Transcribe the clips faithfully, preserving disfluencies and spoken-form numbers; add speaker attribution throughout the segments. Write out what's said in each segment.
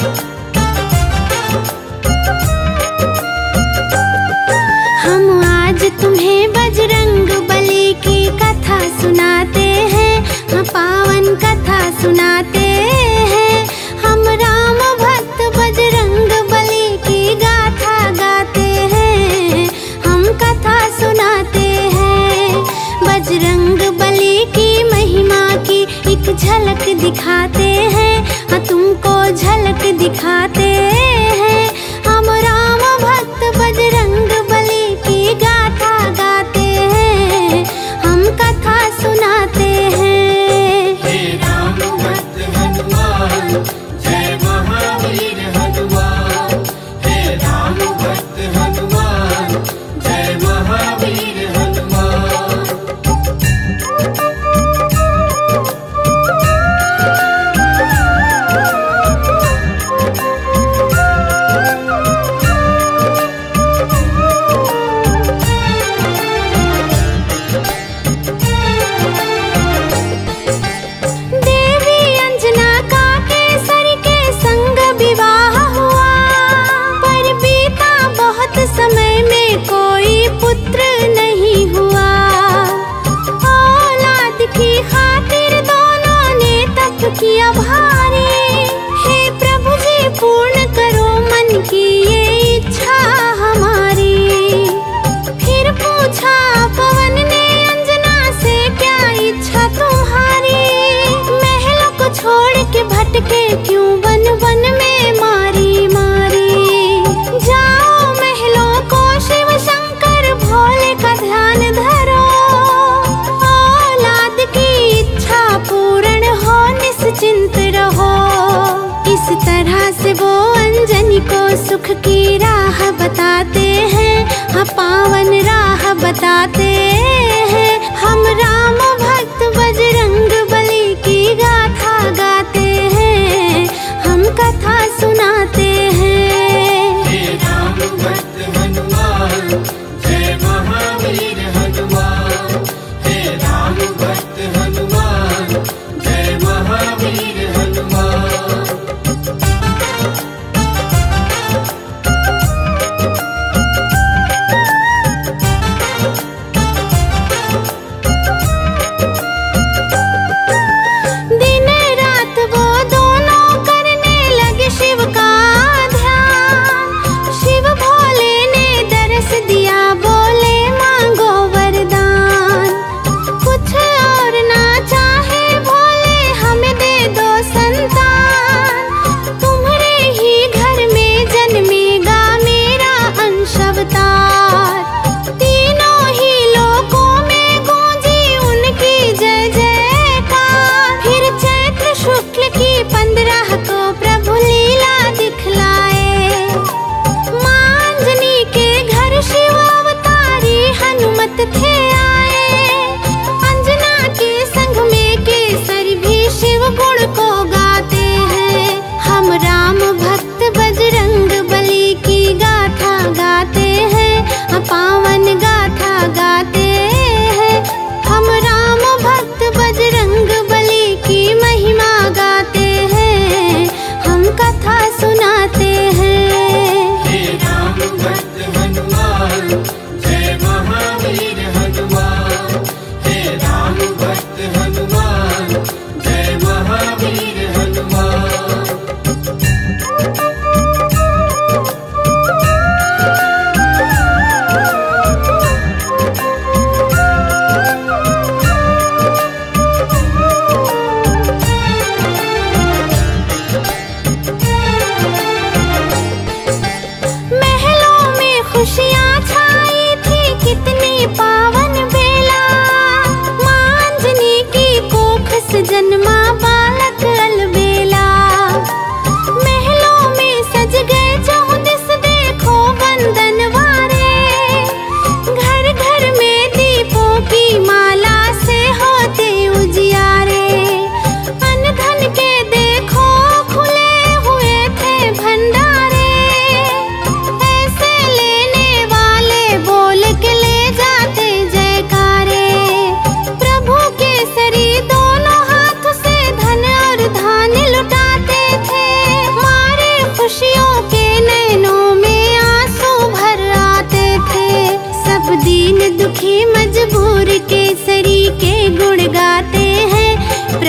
Speaker 1: हम आज तुम्हें बजरंग बली की कथा सुनाते हैं, हाँ पावन कथा सुनाते हैं। हम राम भक्त बजरंग बली की गाथा गाते हैं, हम कथा सुनाते हैं। बजरंग बली की महिमा की एक झलक दिखाते हैं, हाँ तुमको झलक दिखाते हैं। हम राम भक्त बजरंग बली की गाथा गाते हैं, हम कथा सुनाते हैं।
Speaker 2: हे राम भक्त हनुमान जय महावीर हनुमान, हे राम भक्त हनुमान जय महावीर हनुमान।
Speaker 1: समय में कोई पुत्र नहीं हुआ, औलाद की खातिर दोनों ने तप किया भारी। हे प्रभु जी पूर्ण करो मन की ये इच्छा हमारी। फिर पूछा पवन ने अंजना से क्या इच्छा तुम्हारी। महलों को छोड़ के भटके क्यों वन वन में मारी मारी। जाओ महलों को शिव शंकर भोले का ध्यान धरो, औलाद की इच्छा पूर्ण हो निश्चिंत रहो। इस तरह से वो अंजनी को सुख की राह बताते हैं, हाँ पावन राह बताते हैं। हम राम भक्त बजरंग बली की गाथा गाते हैं, हम कथा सुनाते हैं।
Speaker 2: हे राम भक्त हनुमान जय महावीर हनुमान, हे राम भक्त हनुमान जय महावीर हनुमान।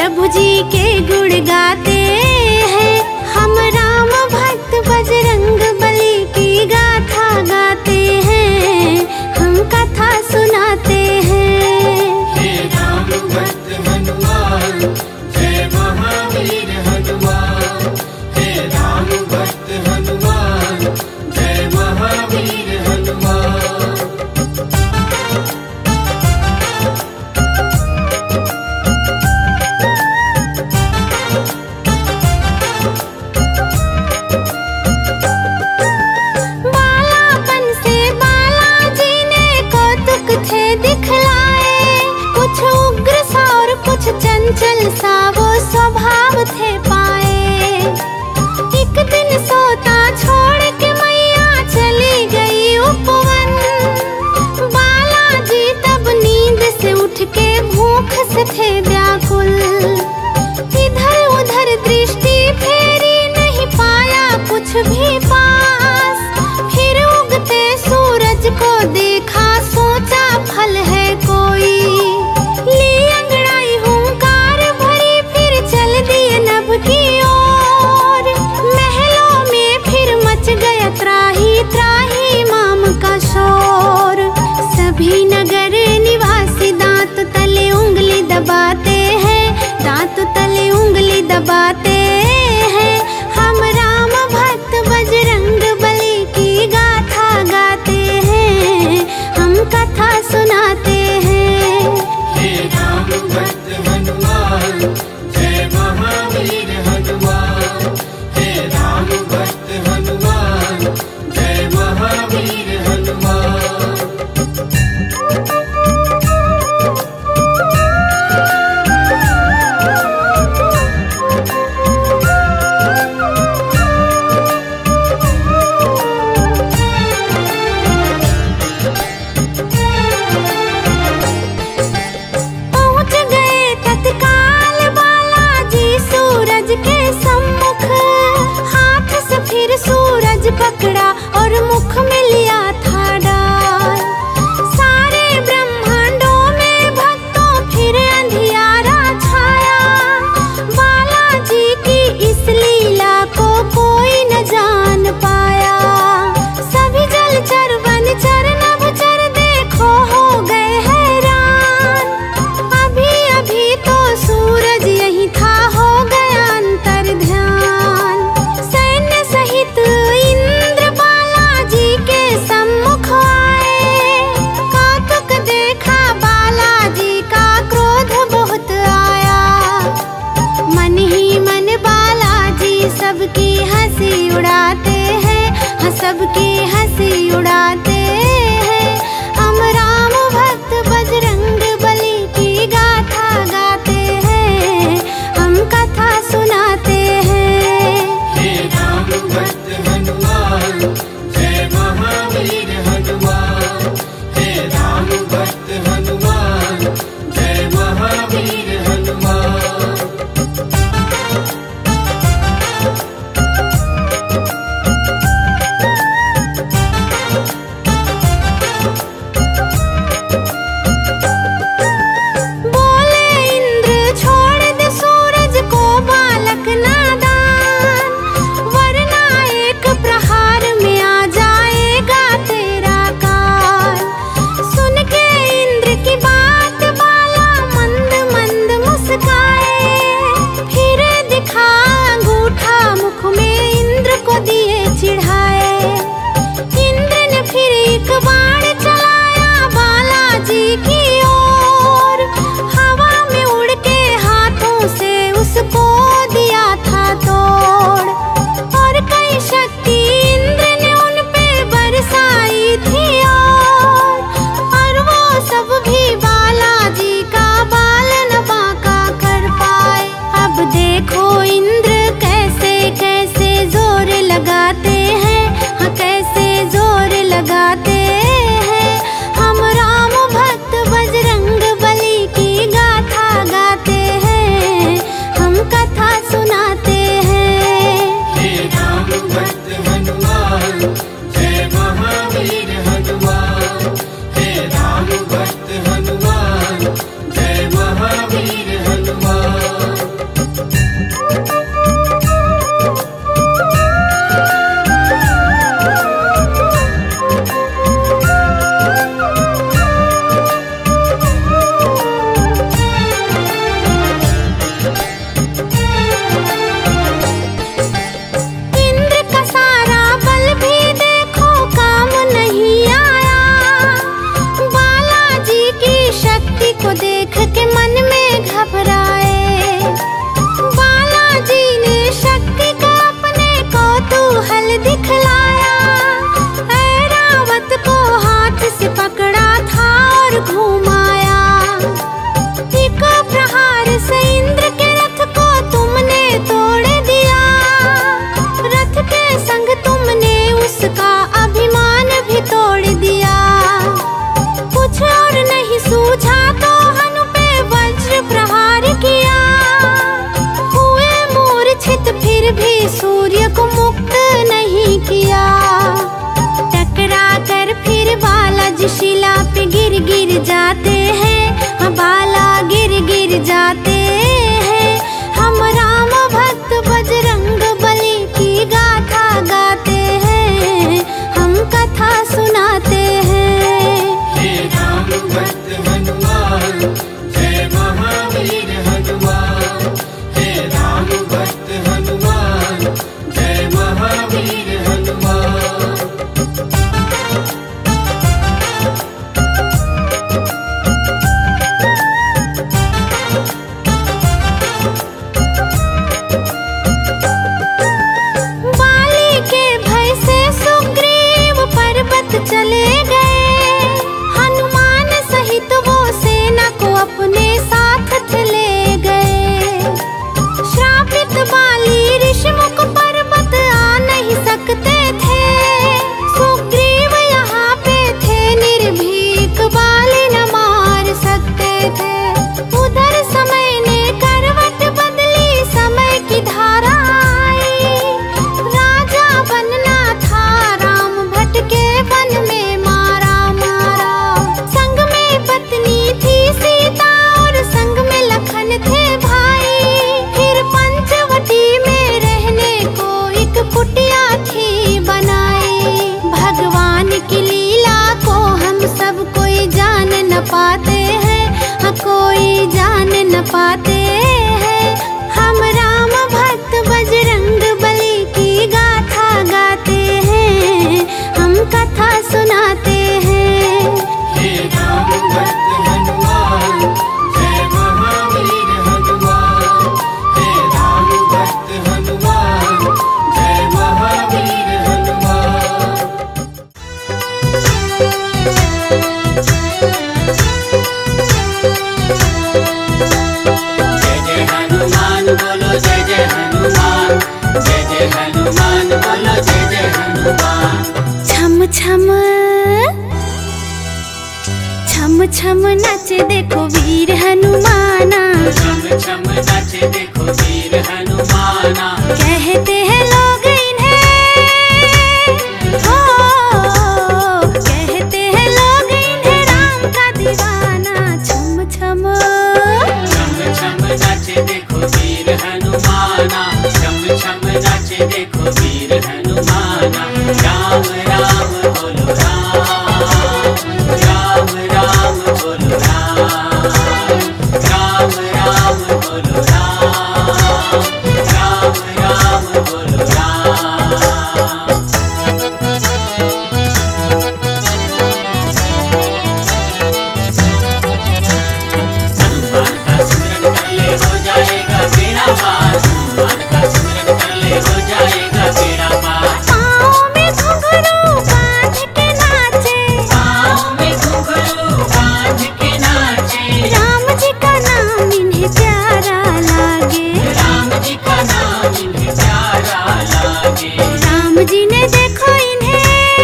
Speaker 1: प्रभु जी के गुण गाते हैं। हम राम भक्त बजरंग बली की गाथा गाते हैं, हम कथा सुनाते हैं।
Speaker 2: हे राम भक्त हनुमान जय महावीर हनुमान, हे राम भक्त हनुमान जय महावीर हनुमान।
Speaker 1: बालापन से बालाजी ने कौतुक थे दिखलाए, कुछ उग्र सा और कुछ चंचल सा वो स्वभाव थे पाए। एक दिन सोता छोड़ के मैया चली गई उपवन, बालाजी तब नींद से उठ के भूख से थे व्याकुल। इधर उधर दृष्टि फेरी नहीं पाया कुछ भी पास, फिर उगते सूरज को देखा सोचा फल है कोई। ली अंगड़ाई हुंकार भरी फिर चल दिए नभ की ओर, महलों में फिर मच गया त्राही त्राही माम का शोर। सभी नगर निवासी दांत तले उंगली दबाते हैं, दांत तले उंगली दबाते हैं। हम राम भक्त बजरंग बली की गाथा गाते हैं, हम कथा सुनाते हैं।
Speaker 2: हे राम भक्त हनुमान जय महावीर हनुमान, हे राम भक्त हनुमान जय महावीर हनुमान।
Speaker 1: पहुंच गए तत्काल बालाजी सूरज के सम्मुख, हाथ से फिर सूरज पकड़ा और मुख में लिया था डाल। सारे ब्रह्मांडों में भक्तों फिर अंधियारा छाया, बालाजी की इस लीला को कोई न जान पाया। सभी जलचर वनचर नभचर देखो हो गए हैरान, अभी अभी तो सूरज यही था हो गया अंतर ध्यान। सैन्य सहित इंद्र बालाजी के सम्मुख आए, कौतुक देखा बालाजी का क्रोध बहुत आया। मन ही मन बालाजी सबकी हंसी उड़ाते हैं, हाँ सबकी हंसी उड़ाते हैं। हम राम भक्त बजरंग बली की गाथा गाते हैं, हम कथा सुनाते हैं।
Speaker 2: हे राम भक्त हनुमान जय महावीर हनुमान, हे राम भक्त हनुमान जय महावीर हनुमान।
Speaker 1: दिखलाया, ऐरावत को हाथ से पकड़ा था और घुमाया। एक प्रहार से इंद्र के रथ को तुमने तोड़ दिया, रथ के संग तुमने उसका अभिमान भी तोड़ दिया। कुछ और नहीं सूझा तो हनु पे वज्र प्रहार किया, हुए मूर्छित फिर भी सूर्य को मुक्त नहीं किया। टकरा कर फिर बालाजी शिला पे गिर गिर जाते हैं, हाँ बाला गिर गिर जाते हैं। हम राम भक्त बजरंग बली की गाथा गाते हैं, हम कथा सुनाते हैं।
Speaker 2: हे राम भक्त हनुमान जय महावीर हनुमान, हे राम भक्त हनुमान जय महावीर हनुमान। बाली के भय से सुग्रीव पर्वत चले गए, हनुमान सहित वो सेना को अपने साथ ले गए। श्रापित बाली ऋषिमुख पर्वत आ नहीं सकते थे, सुग्रीव यहाँ पे थे निर्भीक, बाली न मार सकते थे। उधर समय ने करवट बदली, समय की धारा आई, राजा बनना था राम भट के वन में मारा मारा। संग में पत्नी थी सीता और संग में लखन थे भाई, फिर पंचवटी में रहने को एक कुटिया थी बनाई। भगवान की लीला को हम सब कोई जान न पाते हैं, हाँ कोई जान न पाते हैं। हम राम भक्त बजरंग बली की गाथा गाते हैं, हम कथा सुनाते हैं। हे राम भक्त हनुमान जय महावीर हनुमान, हे राम भक्त हनुमान जय महावीर हनुमान।
Speaker 3: जय जय हनुमान बोलो जय जय हनुमान, जय जय हनुमान बोलो जय जय हनुमान।
Speaker 1: छम छम छम छम नाचे देखो वीर हनुमाना,
Speaker 3: छम छम नाचे देखो वीर हनुमाना।
Speaker 1: कहते हैं लोग इन्हें, हो कहते हैं लोग इन्हें राम का दीवाना। छम छम
Speaker 3: छम छम नाचे देखो वीर हनुमाना, छम छम नाचे देखो वीर हनुमाना। राम राम बोलो राम, राम राम बोलो राम, राम राम बोलो राम, राम राम बोलो राम। हनुमान का स्मरण कर ले हो जाएगा बेड़ा पार, हनुमान का स्मरण कर ले हो जाएगा बेड़ा पार।
Speaker 1: पाँव में घुंघरू बांध के नाचे,
Speaker 3: पाँव में घुंघरू बांध के नाचे।
Speaker 1: राम जी का नाम इन्हें प्यारा लागे,
Speaker 3: राम जी का नाम इन्हें प्यारा लागे।
Speaker 1: राम जी ने देखो इन्हें,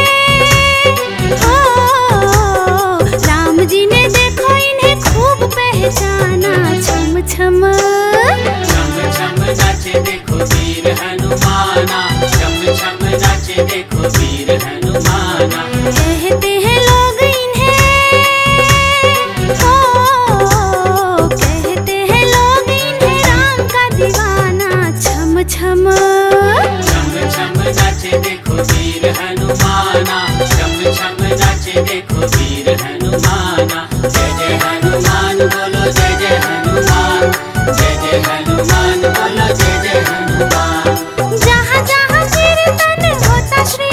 Speaker 1: हो राम जी ने देखो इन्हें खूब पहचाना। छम छम
Speaker 3: छम छम नाचे देखो वीर हनुमाना, छम छम नाचे देखो वीर हनुमाना।
Speaker 1: कहते हैं लोग इन्हें, हो कहते हैं लोग इन्हें राम का दीवाना। छम छम
Speaker 3: छम छम नाचे देखो वीर हनुमाना, छम छम नाचे देखो वीर हनुमाना। जय जय हनुमान बोलो जय जय हनुमान, जय जय हनुमान बोलो जय जय हनुमान।
Speaker 1: जहाँ जहाँ कीर्तन होता श्री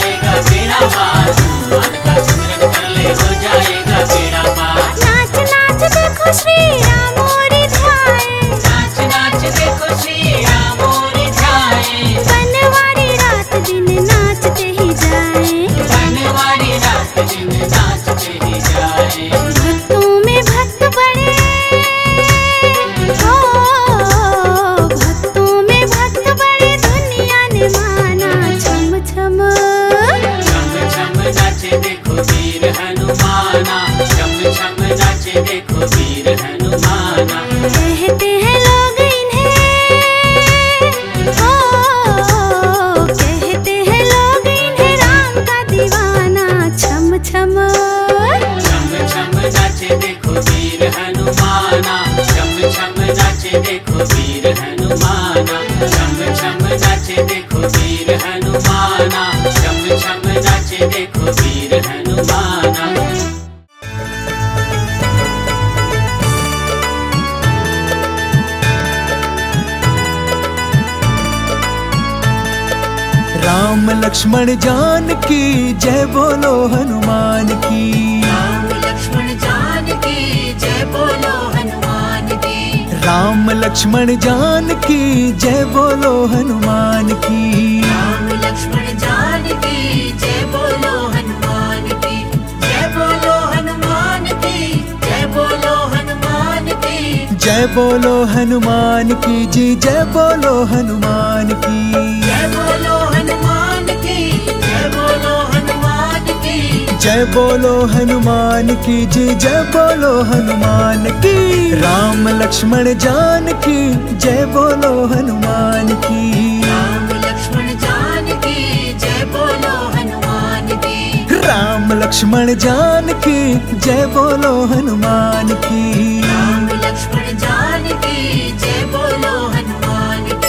Speaker 3: जाएगा बेड़ा पार, हनुमान का सिमरन कर ले हो जाएगा बेड़ा पार।
Speaker 2: नाच नाच देखो श्री राम मोरी ध्याए,
Speaker 3: नाच नाच देखो श्री राम मोरी ध्याए,
Speaker 2: बनवारी रात दिन नाचते ही जाए,
Speaker 3: बनवारी रात दिन नाचते ही जाए।
Speaker 2: भक्तों में भक्त बड़े, ओ भक्तों में भक्त बड़े दुनिया ने माना। छम छम
Speaker 3: छम छम नाचे देखो वीर हनुमाना, छम छम नाचे देखो वीर हनुमाना।
Speaker 2: कहते हैं लोग इन्हें, ओ कहते हैं लोग इन्हें राम का दीवाना। छम छम
Speaker 3: छम छम नाचे देखो वीर हनुमाना, छम छम नाचे देखो वीर हनुमाना, छम छम नाचे देखो वीर हनुमाना, छम छम नाचे देखो वीर हनुमाना।
Speaker 4: राम लक्ष्मण जानकी जय बोलो हनुमान की,
Speaker 3: राम लक्ष्मण जानकी जय बोलो हनुमान की,
Speaker 4: राम लक्ष्मण जानकी जय बोलो हनुमान की,
Speaker 3: राम लक्ष्मण जानकी जय बोलो हनुमान की, जय बोलो हनुमान की, जय बोलो हनुमान की,
Speaker 4: जय बोलो हनुमान की जी जय बोलो हनुमान की,
Speaker 3: जय बोलो हनुमान की, जय बोलो हनुमान की,
Speaker 4: जय बोलो हनुमान की जी जय बोलो हनुमान की। राम लक्ष्मण जानकी जय बोलो हनुमान की,
Speaker 3: राम लक्ष्मण जानकी जय बोलो हनुमान की,
Speaker 4: राम लक्ष्मण जानकी जय बोलो हनुमान की,
Speaker 3: राम लक्ष्मण जानकी जय बोलो हनुमान की।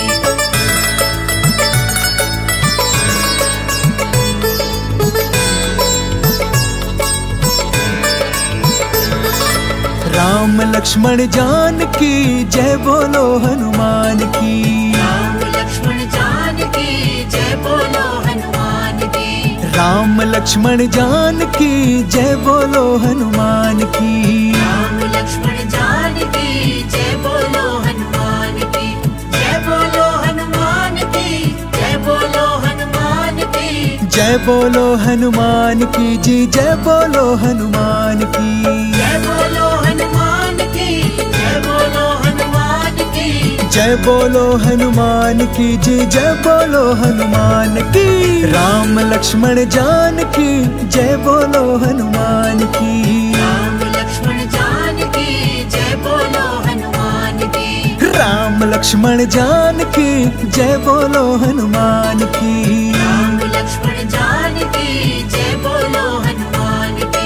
Speaker 4: राम लक्ष्मण जानकी जय बोलो हनुमान की,
Speaker 3: राम लक्ष्मण जानकी जय बोलो हनुमान की,
Speaker 4: राम लक्ष्मण जानकी जय बोलो हनुमान की,
Speaker 3: राम लक्ष्मण जानकी जय बोलो हनुमान की, जय बोलो हनुमान की, जय बोलो हनुमान की,
Speaker 4: जय बोलो हनुमान की जी जय बोलो हनुमान की,
Speaker 3: जय बोलो हनुमान की, जय बोलो हनुमान की,
Speaker 4: जय बोलो हनुमान की जी जय बोलो हनुमान की। राम लक्ष्मण जानकी जय बोलो हनुमान की,
Speaker 3: राम लक्ष्मण जानकी जय बोलो हनुमान की,
Speaker 4: राम लक्ष्मण जानकी जय बोलो हनुमान की,
Speaker 3: राम लक्ष्मण जानकी जय बोलो हनुमान की।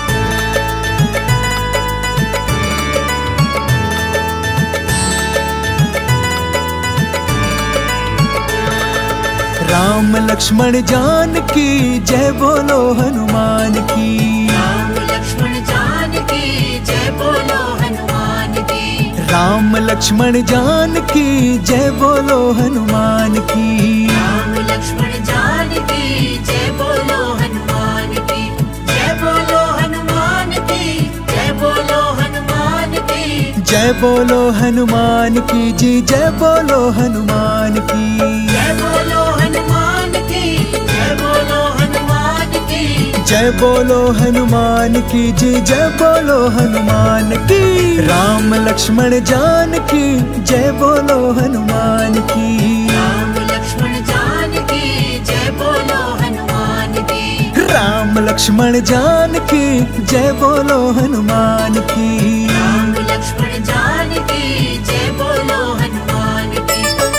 Speaker 4: राम लक्ष्मण जानकी जय बोलो हनुमान की,
Speaker 3: राम लक्ष्मण जानकी जय बोलो हनुमान की,
Speaker 4: राम लक्ष्मण जानकी जय बोलो हनुमान की,
Speaker 3: राम लक्ष्मण जानकी जय बोलो हनुमान की, जय बोलो हनुमान की, जय बोलो हनुमान की,
Speaker 4: जय बोलो हनुमान की जी जय बोलो हनुमान की,
Speaker 3: जय बोलो हनुमान की, जय बोलो हनुमान की,
Speaker 4: जय बोलो हनुमान की जी जय बोलो हनुमान की। राम लक्ष्मण जानकी जय बोलो हनुमान की,
Speaker 3: राम लक्ष्मण जानकी जय बोलो हनुमान की,
Speaker 4: राम लक्ष्मण जानकी जय बोलो हनुमान की,
Speaker 3: राम लक्ष्मण जानकी जय बोलो हनुमान की।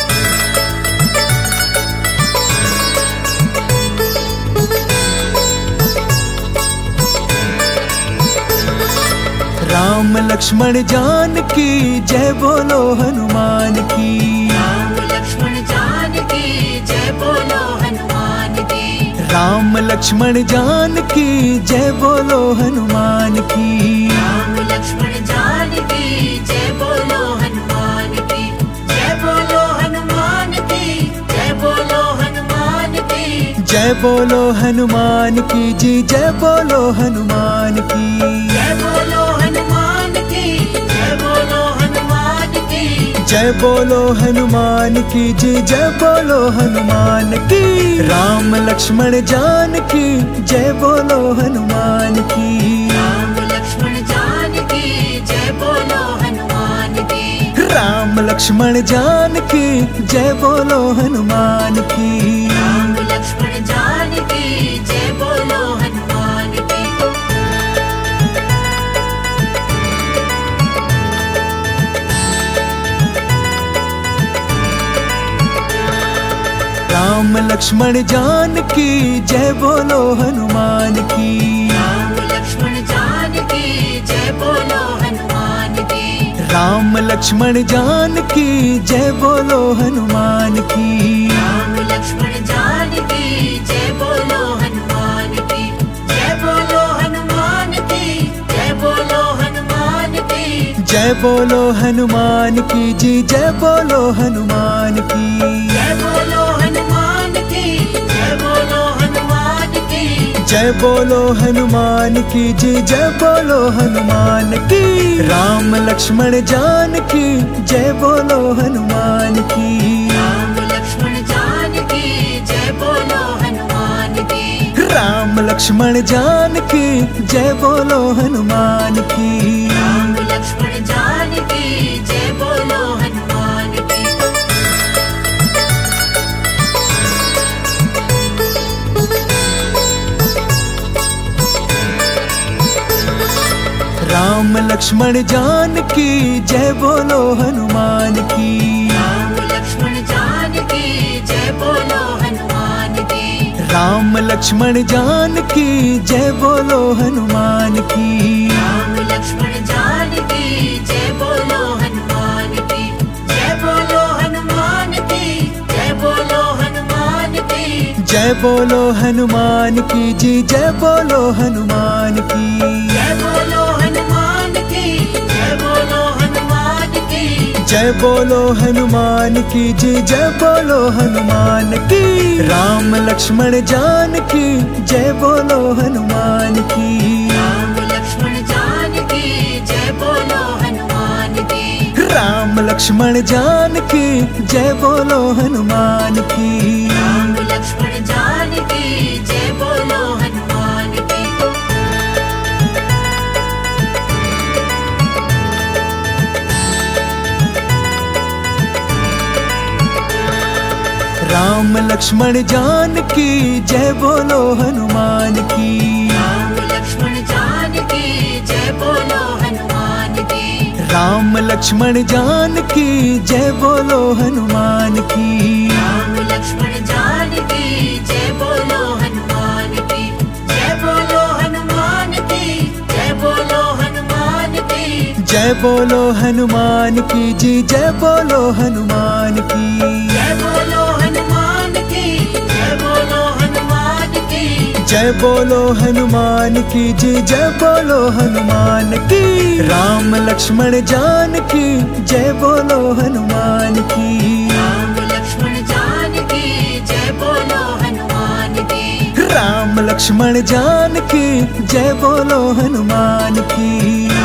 Speaker 4: राम लक्ष्मण जानकी जय बोलो हनुमान की,
Speaker 3: राम लक्ष्मण जानकी जय बोलो हनुमान की,
Speaker 4: राम लक्ष्मण जानकी जय बोलो हनुमान की,
Speaker 3: राम लक्ष्मण जानकी जय बोलो हनुमान की, जय बोलो हनुमान की, जय बोलो हनुमान की,
Speaker 4: जय जय बोलो हनुमान की जी, जय बोलो हनुमान की।
Speaker 3: जय बोलो हनुमान की, जय बोलो हनुमान की।
Speaker 4: जय बोलो हनुमान की जी, जय बोलो हनुमान की। राम लक्ष्मण जानकी, जय बोलो हनुमान की।
Speaker 3: राम लक्ष्मण जानकी, जय बोलो हनुमान की।
Speaker 4: राम लक्ष्मण जानकी, जय बोलो हनुमान की।
Speaker 3: राम लक्ष्मण जानकी, जय बोलो हनुमान की।
Speaker 4: राम लक्ष्मण जानकी, जय बोलो हनुमान की।
Speaker 3: राम लक्ष्मण जानकी, जय बोलो हनुमान की।
Speaker 4: राम लक्ष्मण जानकी, जय बोलो हनुमान की।
Speaker 3: राम लक्ष्मण जानकी, जय बोलो हनुमान की। जय बोलो हनुमान की, जय बोलो हनुमान की।
Speaker 4: जय बोलो हनुमान की जी, जय बोलो हनुमान की।
Speaker 3: जय बोलो हनुमान की, जय बोलो हनुमान की।
Speaker 4: जय बोलो हनुमान की जी, जय बोलो हनुमान की। राम लक्ष्मण जानकी, जय बोलो हनुमान की।
Speaker 3: राम लक्ष्मण जानकी, जय बोलो हनुमान की।
Speaker 4: राम लक्ष्मण जानकी, जय बोलो हनुमान की।
Speaker 3: राम लक्ष्मण जानकी, जय बोलो हनुमान की।
Speaker 4: राम लक्ष्मण जानकी, जय बोलो हनुमान की।
Speaker 3: राम लक्ष्मण जानकी, जय बोलो हनुमान की।
Speaker 4: राम लक्ष्मण जानकी, जय बोलो हनुमान की।
Speaker 3: राम लक्ष्मण जानकी, जय बोलो हनुमान की। जय बोलो हनुमान की, जय बोलो हनुमान की।
Speaker 4: जय बोलो हनुमान की जी, जय बोलो हनुमान की।
Speaker 3: जय बोलो हनुमान की, जय बोलो हनुमान की।
Speaker 4: जय बोलो हनुमान की जी, जय बोलो हनुमान की। राम लक्ष्मण जानकी, जय बोलो हनुमान की।
Speaker 3: राम लक्ष्मण जानकी, जय बोलो हनुमान की।
Speaker 4: राम लक्ष्मण जानकी, जय बोलो हनुमान की।
Speaker 3: राम लक्ष्मण जानकी, जय बोलो हनुमान की।
Speaker 4: राम लक्ष्मण जानकी, जय बोलो हनुमान की।
Speaker 3: राम लक्ष्मण जानकी, जय बोलो हनुमान की।
Speaker 4: राम लक्ष्मण जानकी, जय बोलो हनुमान की।
Speaker 3: राम लक्ष्मण जानकी, जय बोलो हनुमान की। जय बोलो हनुमान की, जय बोलो हनुमान की।
Speaker 4: जय बोलो हनुमान की जी, जय बोलो हनुमान की।
Speaker 3: जय बोलो हनुमान की, जय बोलो हनुमान की।
Speaker 4: जय बोलो हनुमान की जी, जय बोलो हनुमान की। राम लक्ष्मण जानकी, जय बोलो हनुमान की।
Speaker 3: राम लक्ष्मण जानकी, जय बोलो हनुमान की।
Speaker 4: राम लक्ष्मण जानकी, जय बोलो हनुमान की।